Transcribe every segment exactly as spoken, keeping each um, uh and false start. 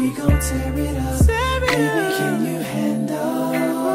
We gon' tear it up. Baby, can you handle?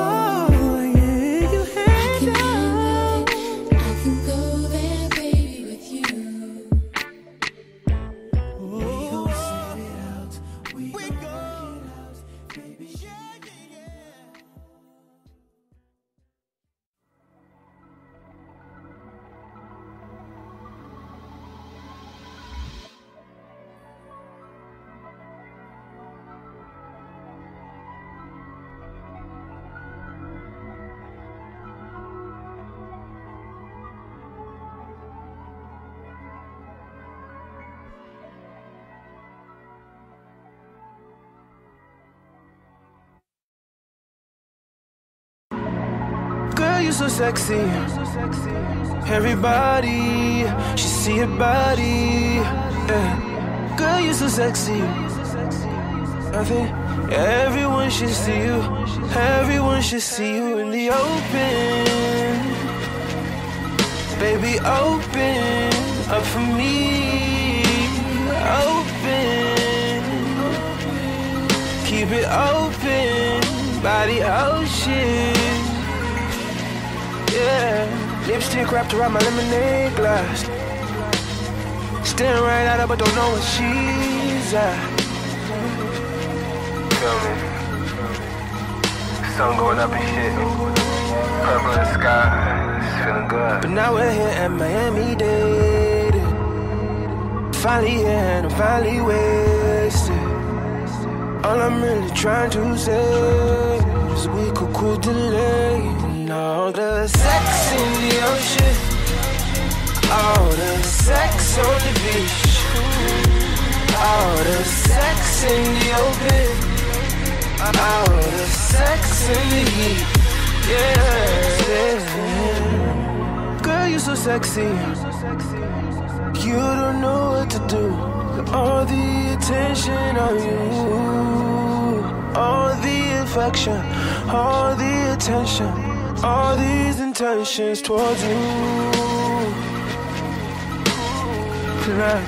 You so sexy, everybody should see your body. Yeah. Girl, you so sexy. I think everyone should see you. Everyone should see you in the open. Baby, open up for me. Open, keep it open by the ocean. Yeah, lipstick wrapped around my lemonade glass. Staring right at her, but don't know what she's at. Feel me? Sun going up and shit. Purple in the sky. It's feeling good. But now we're here at Miami-Dade. Finally here and I'm finally wasted. All I'm really trying to say is we could quit delaying. All the sex in the ocean, all the sex on the beach, all the sex in the open, all the sex in the heat. Yeah, yeah. Girl, you so sexy. You don't know what to do. All the attention on you, all the affection, all the attention. All these intentions towards you tonight.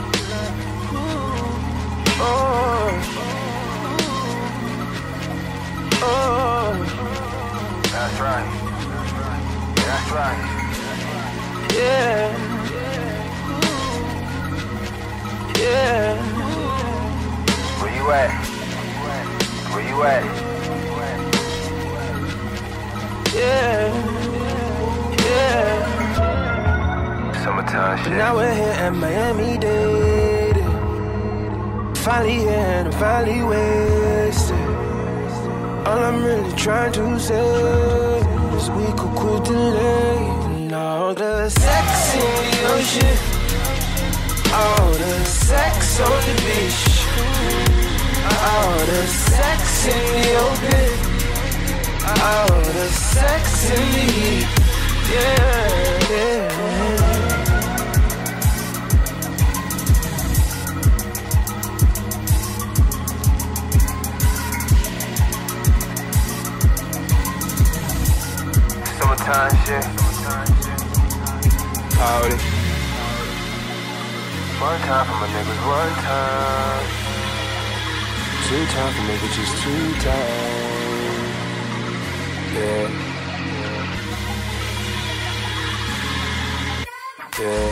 Oh, oh, that's right. That's right. Yeah, yeah. Where you at? Where you at? Yeah, yeah. Summertime shit. But now we're here at Miami-Dade. Finally here and I'm finally wasted. All I'm really trying to say is we could quit delaying. All the sex in the ocean, all the sex on the beach, all the sex in the open, all the sex in the heat, yeah, yeah. Summertime shit. Howdy. One time for my niggas, one time. Two time for niggas, just two time. Yeah. Yeah.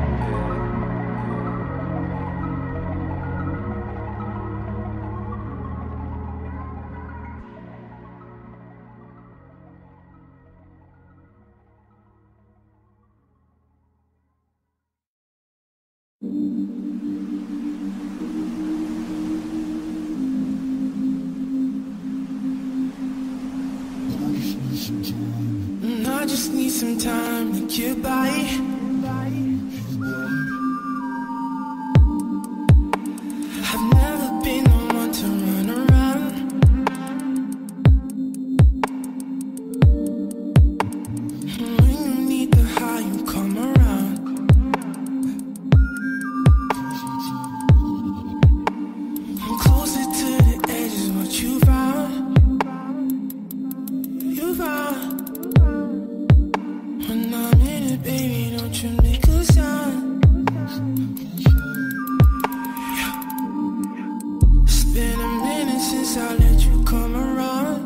I just need some time to get by. I've never been the one to run around. When you need the high, you come around. I'm closer to the edge is what you found. You found. When I'm in it, baby, don't guess I'll let you come around.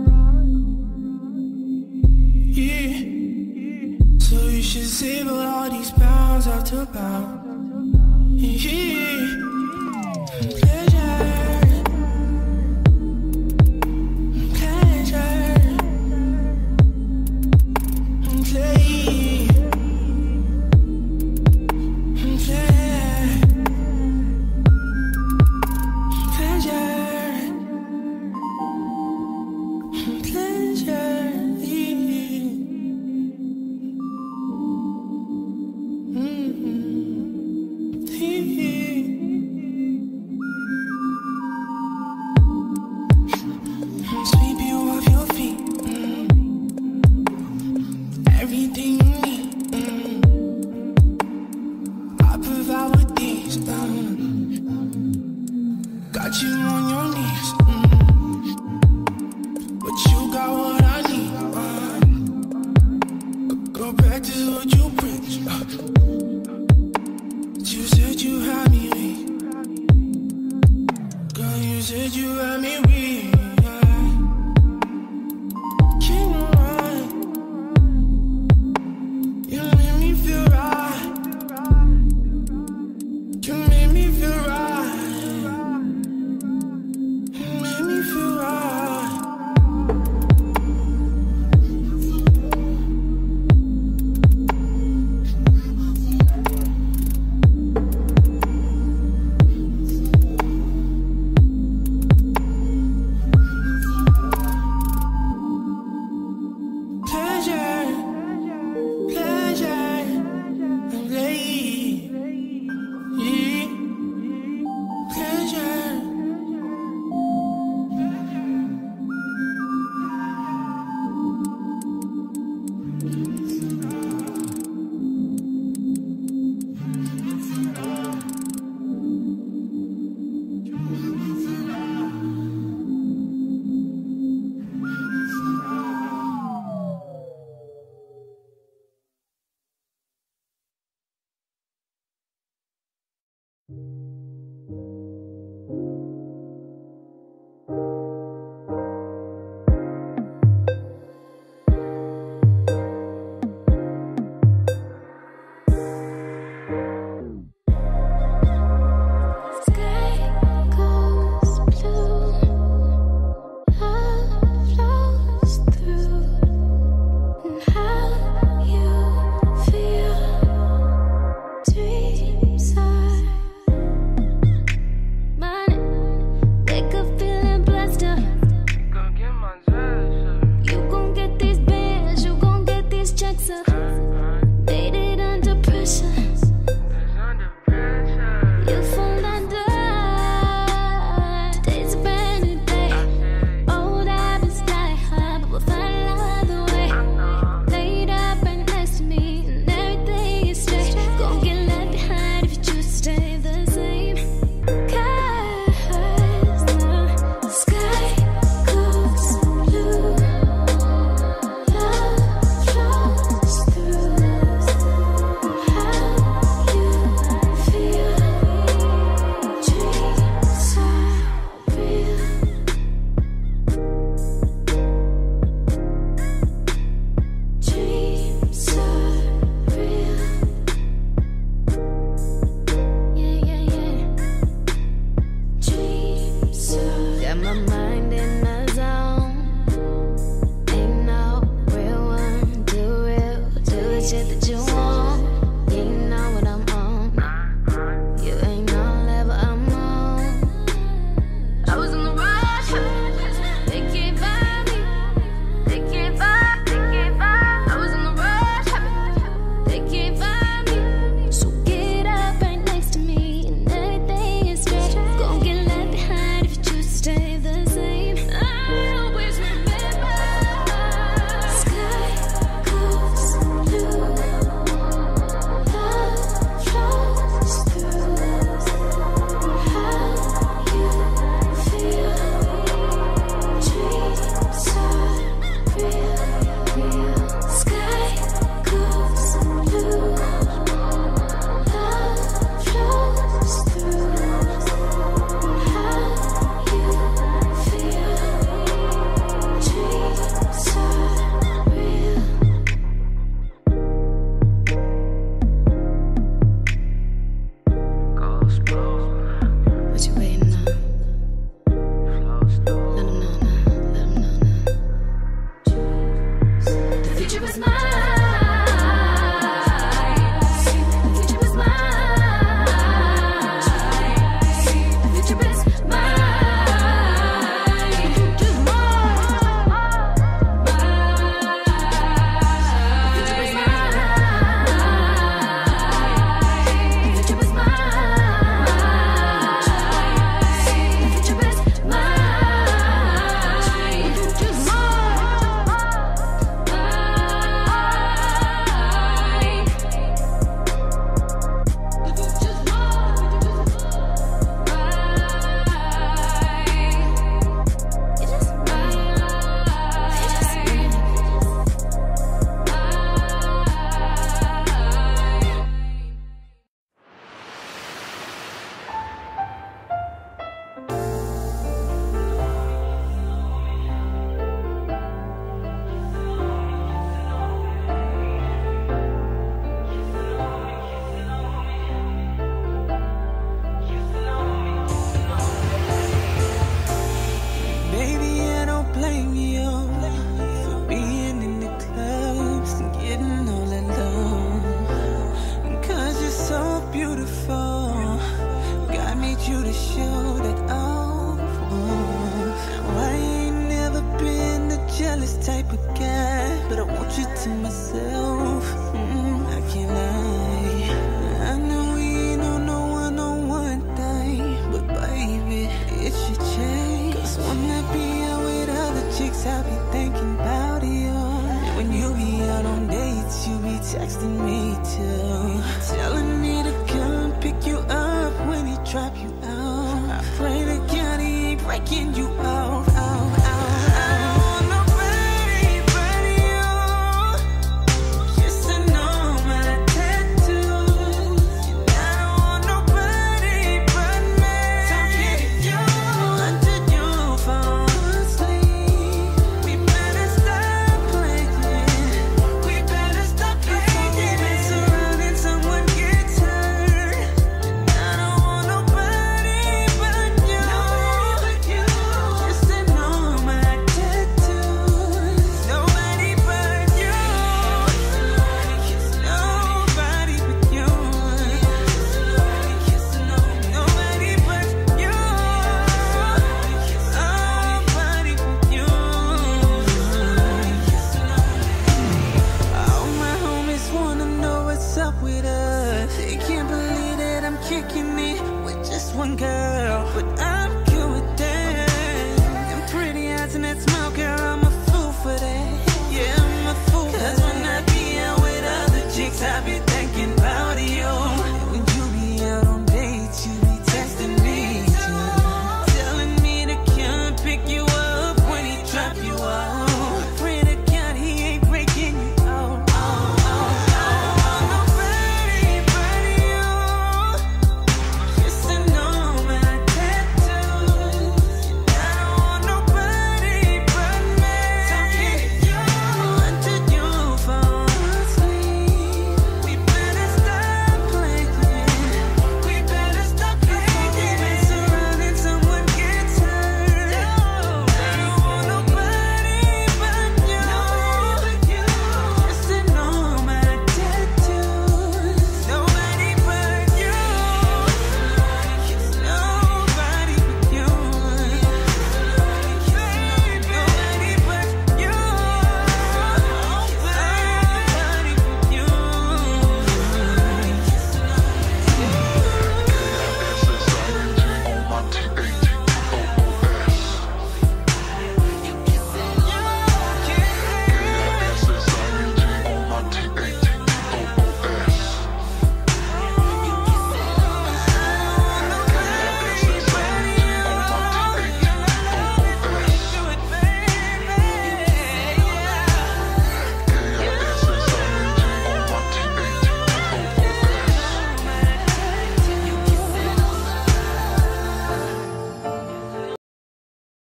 Yeah. So you should save all these pounds out to pound. Yeah. Pleasure. Pleasure. Play. Stay the same. to myself, mm, I can't lie. I know we ain't on no one-on-one thing, but baby, it should change. Cause when I be out with other chicks, I be thinking about you. And when you be out on dates, you be texting me too, telling me to come pick you up when he drop you out. I pray to God he ain't breaking you up.